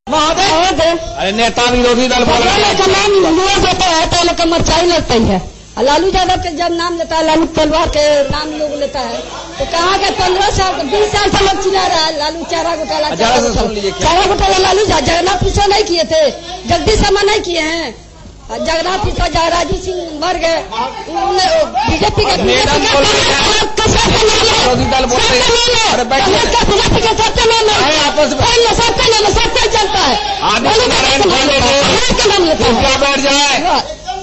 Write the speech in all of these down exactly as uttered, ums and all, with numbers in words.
अरे नेता विरोधी दल बोल रहे हैं। नाम लुआ देता है तो लोग मरचाई लड़ता ही है। लालू यादव के जब नाम लेता है, लालू तलवार के नाम लोग लेता है, तो कहाँ के पंद्रह साल बीस साल से लोग चिल्ला रहा है लालू चारा घोटाला चारा घोटाला। लालू जगन्नाथ पिछड़ा नहीं किए थे, जगदीश शर्मा नहीं किए हैं। जगन्नाथ पिछड़ा जयराजू सिंह मर गए, बीजेपी के विरोधी दल बोल रहे हैं। सबका नाम सबका चलता है। बैठ जाए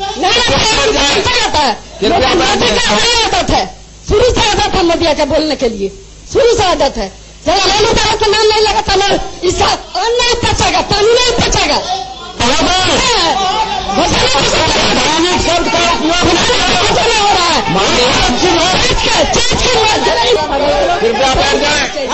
शुरू से आदत है मोदी के बोलने के लिए, शुरू से आदत है। जब लालू यादव का नाम नहीं लगाता ना, इसका अन्न नहीं पचेगा, पानी नहीं पचेगा। हो रहा है कृपया बैठ जाए।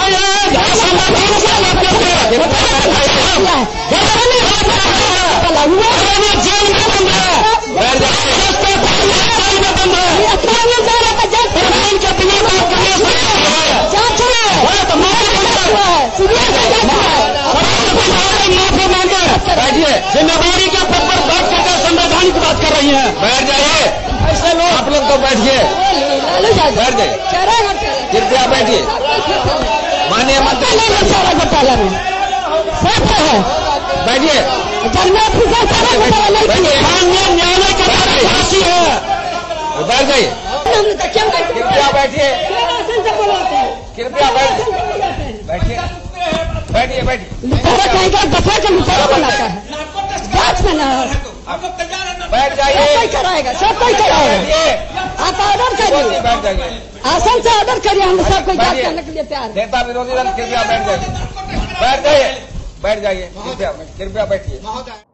जिम्मेदारी के पद पर बैठ कर संवैधानिक बात कर रही है। बैठ जाइए, ऐसे लोग आप लोग तो बैठिए, बैठ जाइए, कृपया बैठिए। माननीय मंत्री घोटाला में सब है, बैठिए, माननीय न्यायालय का फांसी है। बैठ जाइए, कृपया बैठिए, कृपया बैठिए, बैठिए, बैठिए, बैठिए, दफा का मुतारा बनाता है, जांच में ना बैठ जाइए, कोई कराएगा, सब कोई कराएगा। आप ऑर्डर करिए, बैठ जाइए, आसन से ऑर्डर करिए, हम सब कोई जांच करने के लिए तैयार है। नेता विरोधी दल कृपया बैठ जाइए, बैठ जाइए, बैठ जाइए, कृपया कृपया बैठिए।